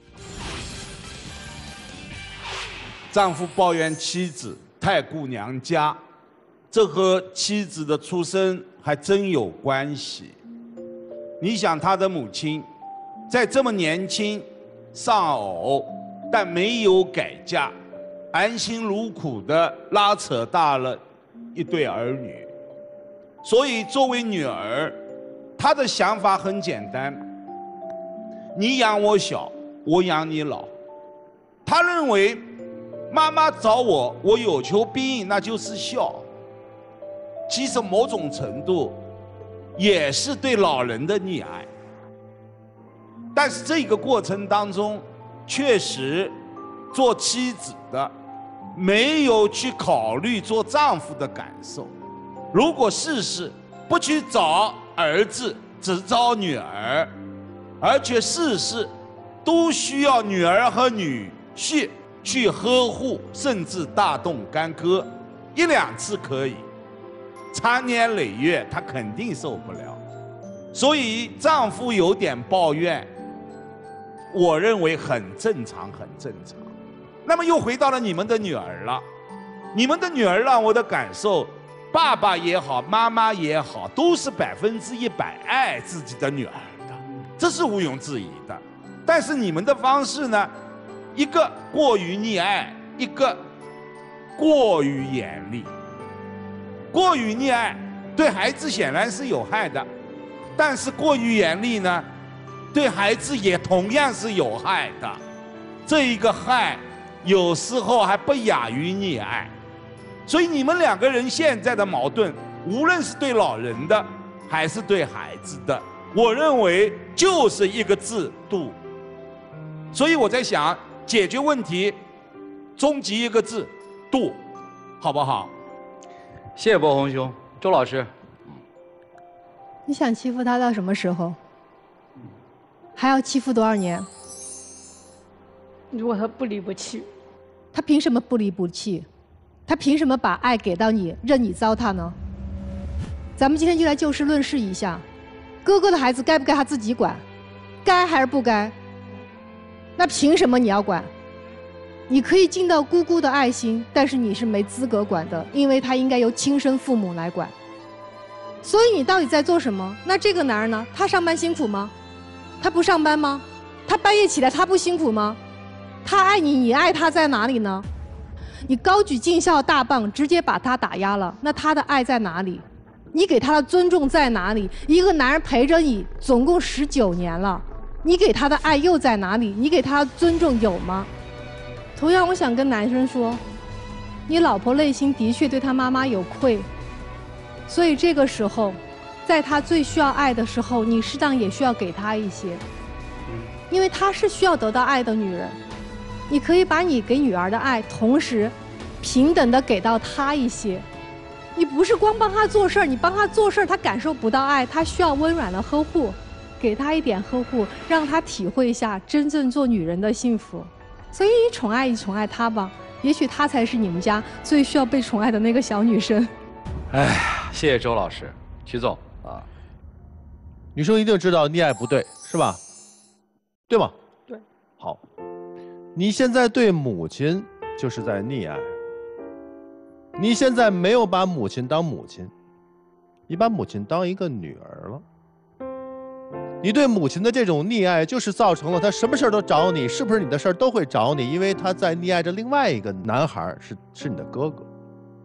丈夫抱怨妻子太顾娘家，这和妻子的出身还真有关系。你想他的母亲在这么年轻丧偶但没有改嫁，含辛茹苦地拉扯大了一对儿女，所以作为女儿，她的想法很简单：你养我小，我养你老。她认为妈妈找我，我有求必应，那就是孝。其实某种程度也是对老人的溺爱，但是这个过程当中，确实，做妻子的没有去考虑做丈夫的感受。如果事事不去找儿子，只找女儿，而且事事都需要女儿和女婿去呵护，甚至大动干戈，一两次可以，长年累月他肯定受不了。所以丈夫有点抱怨，我认为很正常，很正常。那么又回到了你们的女儿了，你们的女儿让我的感受，爸爸也好，妈妈也好，都是百分之一百爱自己的女儿的，这是毋庸置疑的。但是你们的方式呢，一个过于溺爱，一个过于严厉。过于溺爱对孩子显然是有害的，但是过于严厉呢，对孩子也同样是有害的。这一个害有时候还不亚于溺爱。所以你们两个人现在的矛盾，无论是对老人的还是对孩子的，我认为就是一个字：度。所以我在想，解决问题终极一个字：度，好不好？ 谢谢波红兄。周老师， 你想欺负他到什么时候？还要欺负多少年？ 如果他不离不弃， 他凭什么不离不弃？他凭什么把爱给到你，任你糟蹋呢？咱们今天就来就事论事一下，哥哥的孩子该不该他自己管？该还是不该？那凭什么你要管？你可以尽到姑姑的爱心，但是你是没资格管的，因为他应该由亲生父母来管。所以你到底在做什么？那这个男人呢？他上班辛苦吗？他不上班吗？他半夜起来他不辛苦吗？他爱你，你爱他在哪里呢？你高举尽孝大棒，直接把他打压了，那他的爱在哪里？你给他的尊重在哪里？一个男人陪着你总共十九年了，你给他的爱又在哪里？你给他的尊重有吗？同样，我想跟男生说，你老婆内心的确对他妈妈有愧，所以这个时候，在他最需要爱的时候，你适当也需要给他一些，因为她是需要得到爱的女人。你可以把你给女儿的爱，同时平等的给到她一些。你不是光帮她做事儿，你帮她做事儿，她感受不到爱，她需要温软的呵护，给她一点呵护，让她体会一下真正做女人的幸福。所以你宠爱一宠爱她吧，也许她才是你们家最需要被宠爱的那个小女生。 哎，谢谢周老师。徐总啊， 女生一定知道溺爱不对，是吧？对吗？ 对。 好，你现在对母亲就是在溺爱。你现在没有把母亲当母亲，你把母亲当一个女儿了。你对母亲的这种溺爱，就是造成了她什么事儿都找你，是不是你的事儿都会找你，因为她在溺爱着另外一个男孩，是是你的哥哥。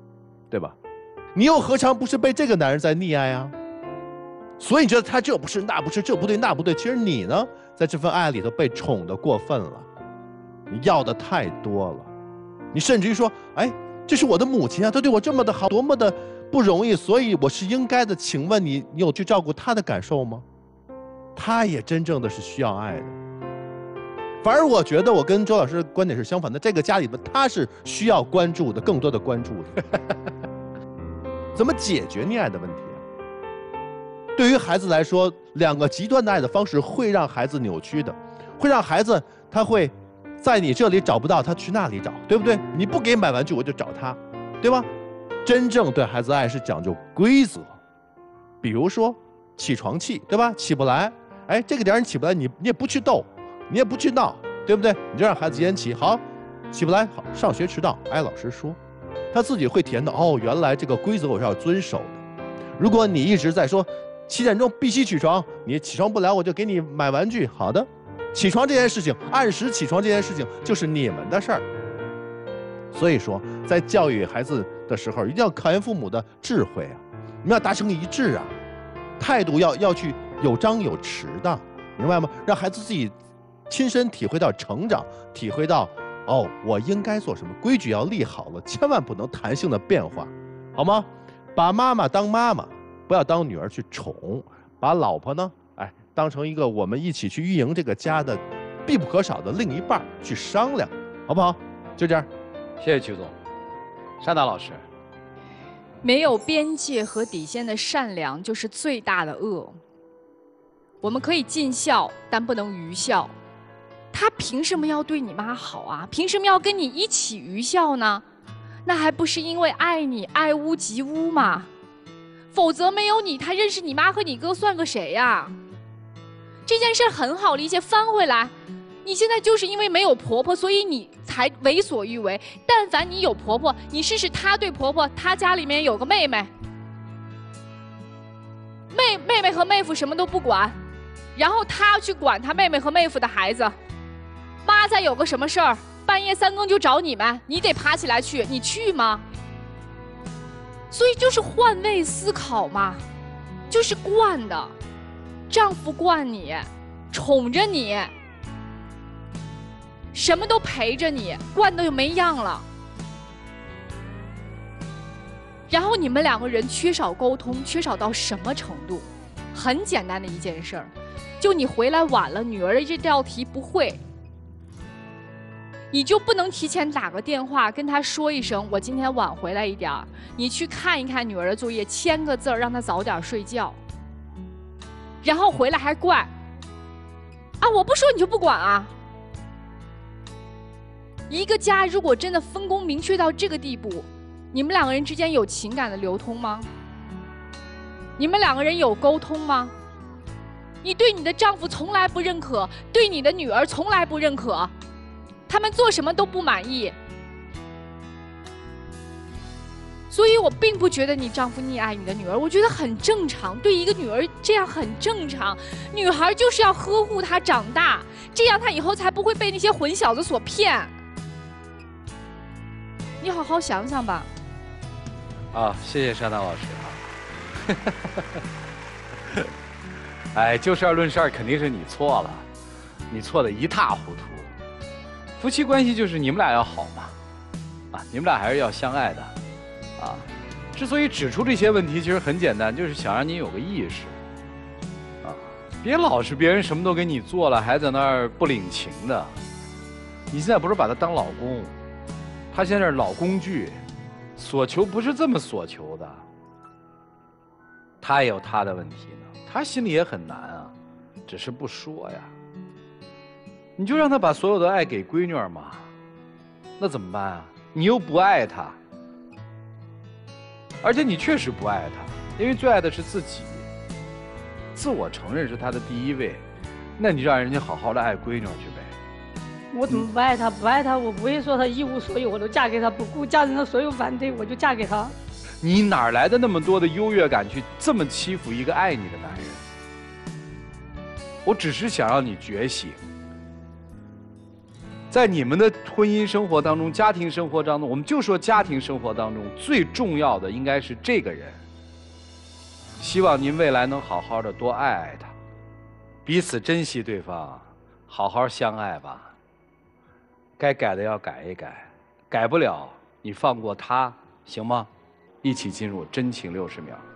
对吧？你又何尝不是被这个男人在溺爱啊？所以你觉得他这不是那不是这不对那不对，其实你呢，在这份爱里头被宠得过分了，你要的太多了，你甚至于说，哎，这是我的母亲啊，她对我这么的好，多么的不容易，所以我是应该的。请问你，你有去照顾她的感受吗？她也真正的是需要爱的。反而我觉得我跟周老师的观点是相反的，这个家里边她是需要关注的，更多的关注的。怎么解决溺爱的问题啊？对于孩子来说，两个极端的爱的方式会让孩子扭曲的，会让孩子他会在你这里找不到，他去那里找，对不对？你不给买玩具，我就找他，对吧？真正对孩子爱是讲究规则，比如说起床气，对吧？起不来，哎，这个点你起不来，你你也不去逗，你也不去闹，对不对？你就让孩子先起，好，起不来，好，上学迟到，挨老师说，他自己会体验到，哦，原来这个规则我是要遵守的。如果你一直在说七点钟必须起床，你起床不了我就给你买玩具，好的，起床这件事情，按时起床这件事情就是你们的事儿。所以说，在教育孩子的时候，一定要考验父母的智慧啊，你们要达成一致啊，态度要要去有张有弛的，明白吗？让孩子自己亲身体会到成长，体会到哦，我应该做什么，规矩要立好了，千万不能弹性的变化，好吗？把妈妈当妈妈，不要当女儿去宠，把老婆呢，哎，当成一个我们一起去运营这个家的必不可少的另一半去商量，好不好？就这样。 谢谢曲总。山达老师， 没有边界和底线的善良就是最大的恶。我们可以尽孝，但不能愚孝。他凭什么要对你妈好啊？凭什么要跟你一起愚孝呢？那还不是因为爱你，爱屋及乌吗？否则没有你，他认识你妈和你哥算个谁呀？这件事很好理解，翻回来，你现在就是因为没有婆婆，所以你才为所欲为。但凡你有婆婆，你试试她对婆婆，她家里面有个妹妹，妹妹妹和妹夫什么都不管，然后她去管她妹妹和妹夫的孩子。妈再有个什么事儿，半夜三更就找你们，你得爬起来去，你去吗？所以就是换位思考嘛，就是惯的，丈夫惯你，宠着你，什么都陪着你，惯的就没样了。然后你们两个人缺少沟通，缺少到什么程度？很简单的一件事儿，就你回来晚了，女儿的这道题不会，你就不能提前打个电话跟她说一声，我今天晚回来一点儿，你去看一看女儿的作业，签个字儿让她早点睡觉。然后回来还怪，啊，我不说你就不管啊。一个家如果真的分工明确到这个地步，你们两个人之间有情感的流通吗？你们两个人有沟通吗？你对你的丈夫从来不认可，对你的女儿从来不认可，他们做什么都不满意。所以我并不觉得你丈夫溺爱你的女儿，我觉得很正常，对一个女儿这样很正常。女孩就是要呵护她长大，这样她以后才不会被那些混小子所骗。你好好想想吧。 啊，谢谢山达老师啊。哎，就事儿论事儿，肯定是你错了，你错得一塌糊涂。夫妻关系就是你们俩要好嘛，啊，你们俩还是要相爱的。啊，之所以指出这些问题，其实很简单，就是想让你有个意识，啊，别老是别人什么都给你做了，还在那儿不领情的。你现在不是把他当老公，他现在是老工具，索求不是这么索求的。他也有他的问题呢，他心里也很难啊，只是不说呀。你就让他把所有的爱给闺女儿嘛，那怎么办啊？你又不爱他。而且你确实不爱他，因为最爱的是自己，自我承认是他的第一位，那你就让人家好好的爱闺女去呗。 我怎么不爱他？不爱他，我不会说他一无所有我都嫁给他，不顾家人的所有反对我就嫁给他。 你哪来的那么多的优越感去这么欺负一个爱你的男人？我只是想让你觉醒， 在你们的婚姻生活当中、家庭生活当中，我们就说家庭生活当中最重要的应该是这个人。希望您未来能好好的多爱爱他，彼此珍惜对方，好好相爱吧。该改的要改一改，改不了你放过他，行吗？一起进入真情六十秒。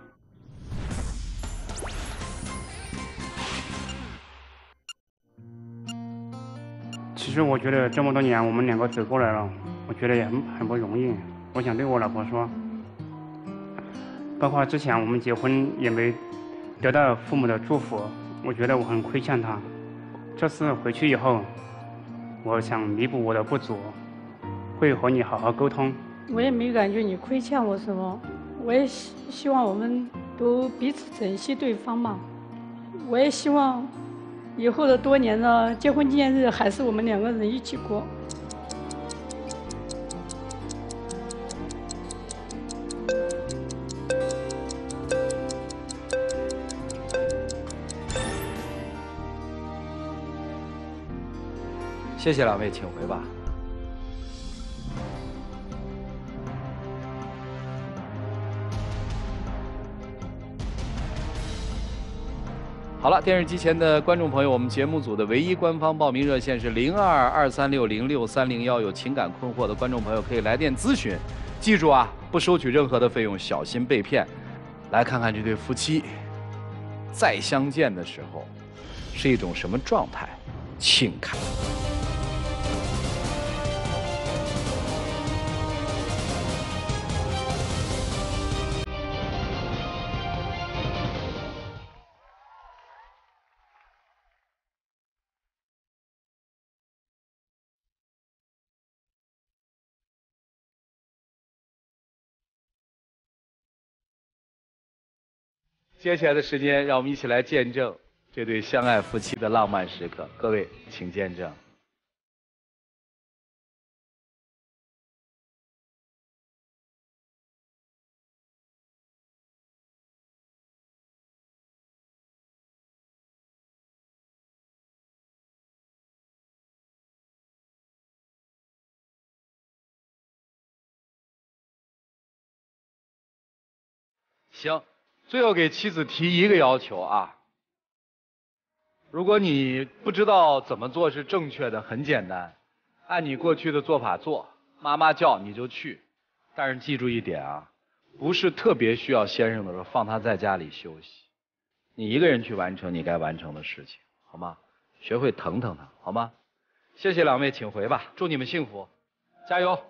其实我觉得这么多年我们两个走过来了，我觉得也很很不容易。我想对我老婆说，包括之前我们结婚也没得到父母的祝福，我觉得我很亏欠她。这次回去以后，我想弥补我的不足，会和你好好沟通。 我也没感觉你亏欠我什么，我也希希望我们都彼此珍惜对方嘛。我也希望以后的多年的结婚纪念日还是我们两个人一起过。 谢谢两位，请回吧。好了，电视机前的观众朋友，我们节目组的唯一官方报名热线是零二二三六零六三零幺，有情感困惑的观众朋友可以来电咨询。记住啊，不收取任何的费用，小心被骗。来看看这对夫妻再相见的时候是一种什么状态，请看。接下来的时间，让我们一起来见证这对相爱夫妻的浪漫时刻。各位，请见证。行。最后给妻子提一个要求啊，如果你不知道怎么做是正确的，很简单，按你过去的做法做，妈妈叫你就去，但是记住一点啊，不是特别需要先生的时候放他在家里休息，你一个人去完成你该完成的事情，好吗？学会疼疼他，好吗？谢谢两位，请回吧，祝你们幸福，加油！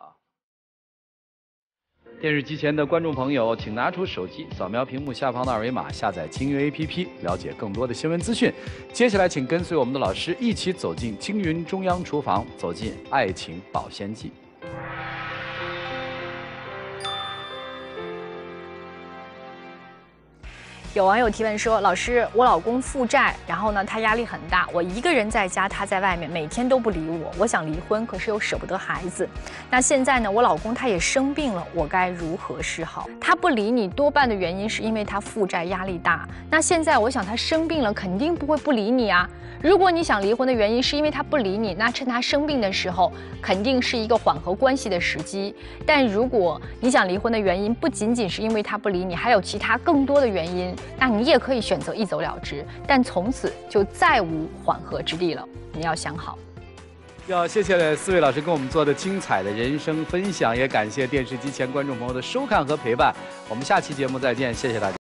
电视机前的观众朋友，请拿出手机，扫描屏幕下方的二维码，下载京云 A P P， 了解更多的新闻资讯。接下来，请跟随我们的老师一起走进京云中央厨房，走进爱情保鲜剂。 有网友提问说：“老师，我老公负债，然后呢，他压力很大，我一个人在家，他在外面，每天都不理我。我想离婚，可是又舍不得孩子。那现在呢，我老公他也生病了，我该如何是好？他不理你，多半的原因是因为他负债压力大。那现在我想他生病了，肯定不会不理你啊。如果你想离婚的原因是因为他不理你，那趁他生病的时候，肯定是一个缓和关系的时机。但如果你想离婚的原因不仅仅是因为他不理你，还有其他更多的原因。”那你也可以选择一走了之，但从此就再无缓和之地了。你要想好。 要谢谢四位老师跟我们做的精彩的人生分享，也感谢电视机前观众朋友的收看和陪伴。我们下期节目再见，谢谢大家。